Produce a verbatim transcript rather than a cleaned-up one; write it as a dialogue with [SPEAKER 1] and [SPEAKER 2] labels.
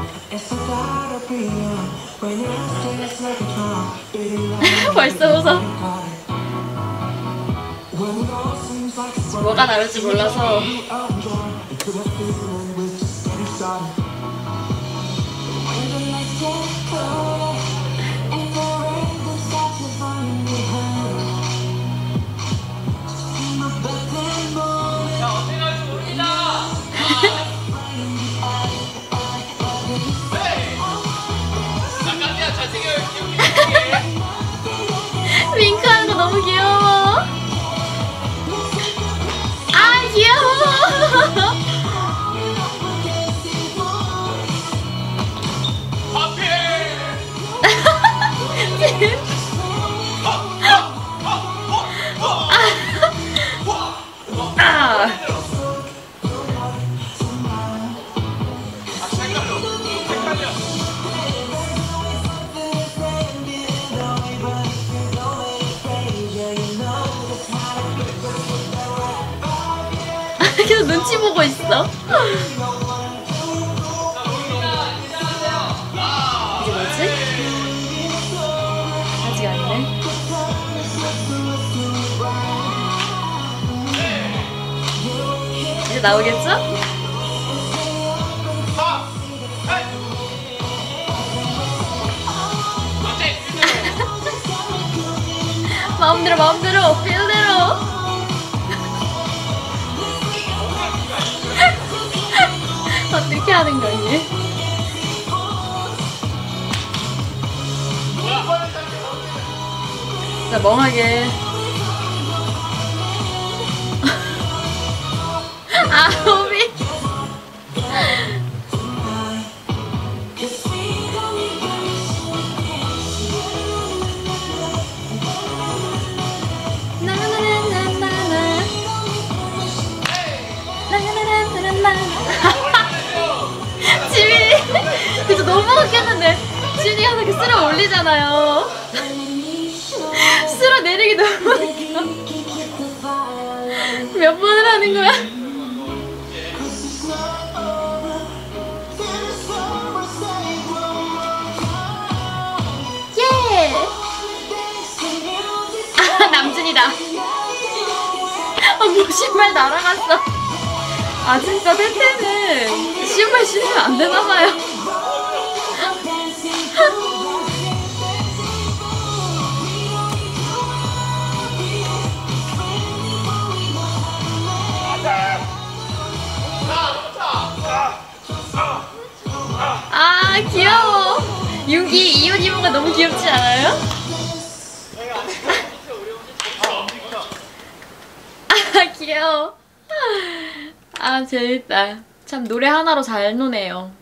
[SPEAKER 1] 벌써 웃어. 뭐가 다를지 몰라서. 윙크하는 거 너무 귀여워. 아 귀여워. 아. 계속 눈치 보고 있어. 이게 뭐지? 아직 아니네. 이제 나오겠죠? 마음대로 마음대로 필대로. 어떻게 하는 거니? 자, 멍하게. 아, 호비. 나나나나나나. 나나나나나나. 지민이 진짜 너무 웃겼는데 지민이가 이렇게 쓸어 올리잖아요. 쓸어 내리기 너무 웃겨. 몇 번을 하는 거야? 예! 아 남준이다. 아 뭐 신발 날아갔어. 아 진짜 태태는 신발 신으면 안 되나봐요. 아 귀여워. 윤기 이 옷 입은 거 너무 귀엽지 않아요? 아 귀여워. 아 재밌다. 참 노래 하나로 잘 노네요.